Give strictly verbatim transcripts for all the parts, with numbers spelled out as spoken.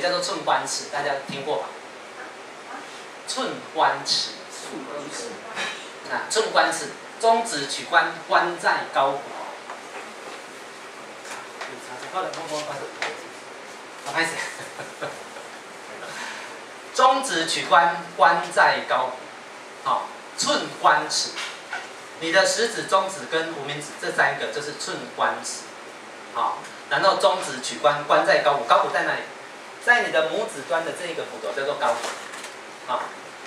叫做寸关尺，大家听过吧？寸关尺， 寸关尺， 啊，寸关尺，中指取关，关在高骨。好，开始。中指取关，关在高骨。好，寸关尺。你的食指、中指跟无名指这三个就是寸关尺。好，然后中指取关，关在高骨。高骨在哪里？在你的拇指端的这一个骨头叫做高骨。好。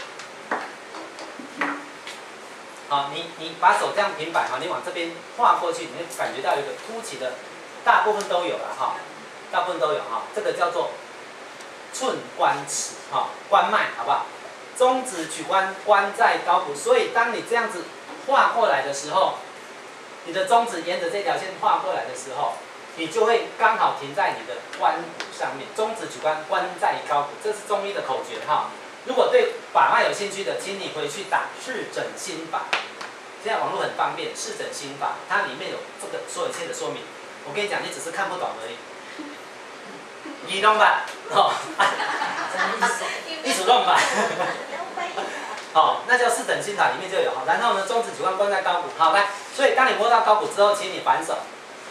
好，你你把手这样平摆哈，你往这边画过去，你会感觉到有一个凸起的，大部分都有了哈，大部分都有哈，这个叫做寸关尺哈，关脉好不好？中指取关，关在高骨，所以当你这样子画过来的时候，你的中指沿着这条线画过来的时候，你就会刚好停在你的关骨上面。中指取关，关在高骨，这是中医的口诀哈。如果对把脉有兴趣的，请你回去打视诊心法。现在网络很方便，视诊心法它里面有这个所有一切的说明。我跟你讲，你只是看不懂而已。你懂吧？哦，艺术懂吧？好，那叫视诊心法里面就有哈。然后呢，中指取关，关在高骨。好，来，所以当你摸到高骨之后，请你反手，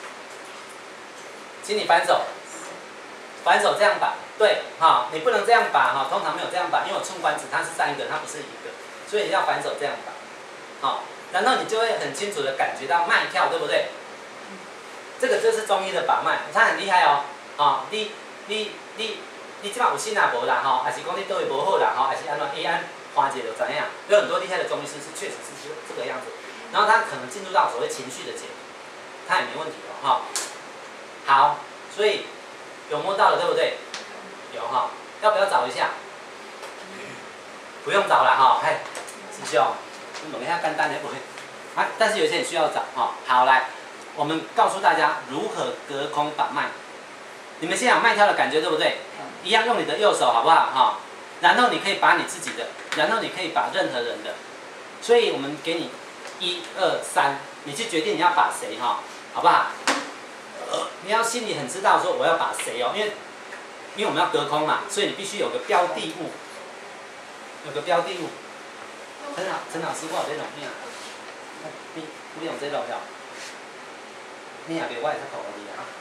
请你反手，反手这样把。对，哈，你不能这样把哈，通常没有这样把，因为我寸关指它是三个，它不是一个，所以你要反手这样把，好，然后你就会很清楚的感觉到脉跳，对不对？这个就是中医的把脉，它很厉害哦，啊，你你你你即摆有信啊无啦哈，还是讲你对无好啦哈，还是安怎伊安缓解就怎样？有很多厉害的中医师是确实是这个样子，然后他可能进入到所谓情绪的解读，他也没问题哦，哈，好，所以有摸到了，对不对？有哈，要不要找一下？不用找了哈，嘿，师兄，你问一下简单的不会，啊，但是有些人需要找哈。好，来，我们告诉大家如何隔空把脉。你们现在有脉跳的感觉对不对？一样用你的右手好不好哈？然后你可以把你自己的，然后你可以把任何人的，所以我们给你一二三，你去决定你要把谁哈，好不好？你要心里很知道说我要把谁哦，因为。因为我们要隔空嘛，所以你必须有个标的物，有个标的物。陈老陈老师，我有这种咩啊？你你用这种了？你也别我会较考你啊。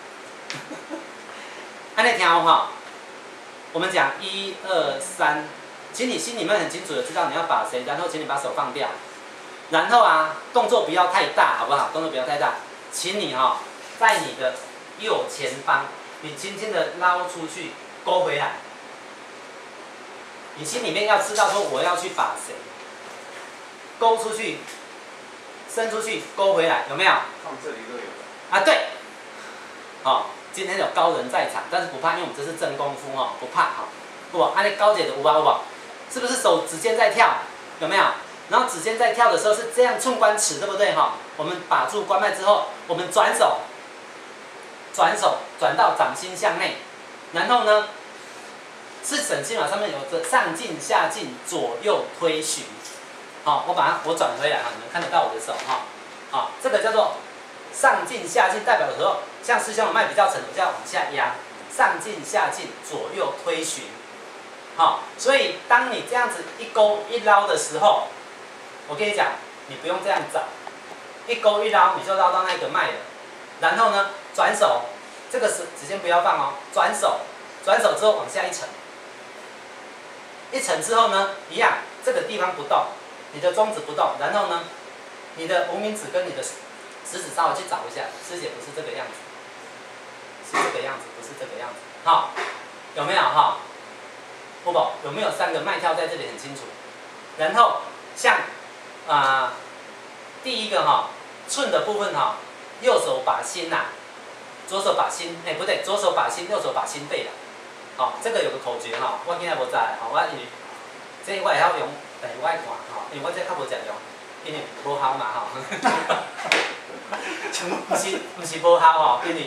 按你听好哈，我们讲一二三，请你心里面很清楚的知道你要把谁，然后请你把手放掉，然后啊动作不要太大，好不好？动作不要太大，请你哈、哦、在你的右前方。你轻轻的捞出去，勾回来。你心里面要知道说我要去把谁，勾出去，伸出去，勾回来，有没有？ 放这里都有。 啊，对。哦，今天有高人在场，但是不怕，因为我们这是真功夫哦，不怕哈。不，按你高姐的五八五宝，是不是手指尖在跳？有没有？然后指尖在跳的时候是这样寸关尺，对不对哈？我们把住关脉之后，我们转手。转手转到掌心向内，然后呢，视诊心法上面有个上进下进左右推寻，好，我把它我转回来哈，你们看得到我的手哈，好，这个叫做上进下进，代表的时候，像师兄的脉比较沉，我就要往下压，上进下进左右推寻，好，所以当你这样子一勾一捞的时候，我跟你讲，你不用这样找，一勾一捞你就捞到那个脉了，然后呢？转手，这个是指尖不要放哦。转手，转手之后往下一沉，一沉之后呢，一样，这个地方不动，你的中指不动，然后呢，你的无名指跟你的食指稍微去找一下，师姐不是这个样子，是这个样子，不是这个样子，好，有没有哈？不不，有没有三个脉跳在这里很清楚？然后像啊、呃，第一个哈，寸的部分哈，右手把心呐、啊。左手把心，哎、欸、不对，左手把心，右手把心背了。好、哦，这个有个口诀哈、哦，我今日无知，吼、哦，我因为这我会晓用，但是我爱看吼，因为我这较无食用，因为无效嘛吼。不是不是无效吼，因为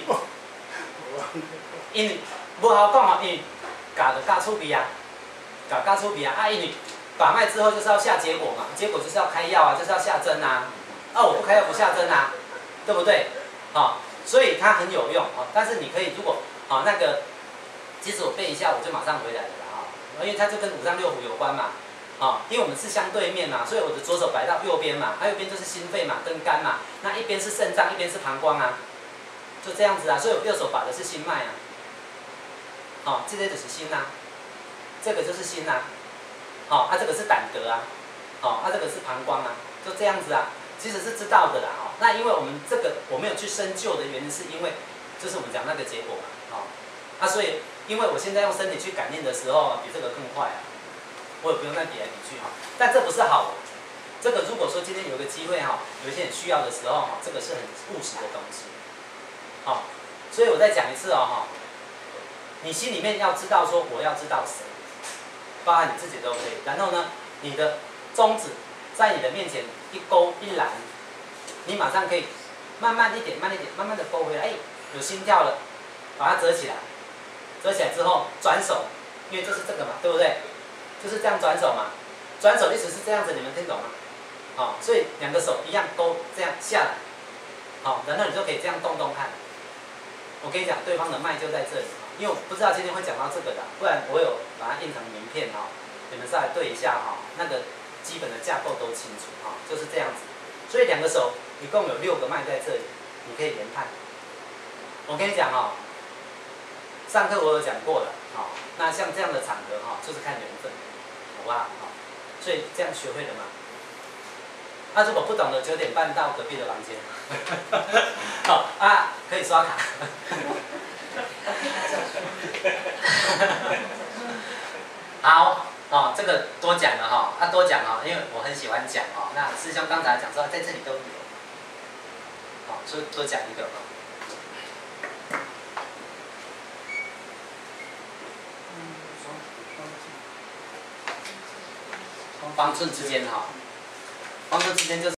因为无效讲吼，因为教就教趣味啊，教教趣味啊，啊因为把脉之后就是要下结果嘛，结果就是要开药啊，就是要下针啊，啊我不开药不下针啊，对不对？好、哦。所以它很有用啊，但是你可以如果啊那个其实我背一下我就马上回来了啦啊、哦，因为它就跟五脏六腑有关嘛。啊、哦，因为我们是相对面嘛，所以我的左手摆到右边嘛，它右边就是心肺嘛，跟肝嘛，那一边是肾脏，一边是膀胱啊，就这样子啊，所以我右手把的是心脉啊，哦，这些就是心啊，这个就是心啊，哦，啊这个是胆格啊，哦，啊这个是膀胱啊，就这样子啊，其实是知道的啦，哦，那因为我们这个我没有去深究的原因，是因为就是我们讲那个结果嘛，哦，啊所以因为我现在用身体去感应的时候，比这个更快啊。我也不用再比来比去哈，但这不是好的。这个如果说今天有个机会哈，有一些人需要的时候哈，这个是很务实的东西。好，所以我再讲一次哦哈，你心里面要知道说我要知道谁，包含你自己都可以。然后呢，你的中指在你的面前一勾一拦，你马上可以慢慢一点、慢一点、慢慢的勾回来。哎，有心跳了，把它折起来，折起来之后转手，因为这是这个嘛，对不对？就是这样转手嘛，转手意思是这样子，你们听懂吗？好、哦，所以两个手一样勾这样下来，好、哦，然后你就可以这样动动看。我跟你讲，对方的脉就在这里，因为我不知道今天会讲到这个的，不然我有把它印成名片哈、哦，你们再来对一下哈、哦，那个基本的架构都清楚哈、哦，就是这样子。所以两个手一共有六个脉在这里，你可以研判。我跟你讲哦，上课我有讲过了，好、哦，那像这样的场合哈、哦，就是看缘分。好不好？好，所以这样学会了吗？那、啊、如果不懂的，九点半到隔壁的房间。好啊，可以刷卡。好，哦，这个多讲了哈，啊多讲哦，因为我很喜欢讲哦。那师兄刚才讲说在这里都有，好，所以多讲一个哦。方寸之间哈，方寸之间就是。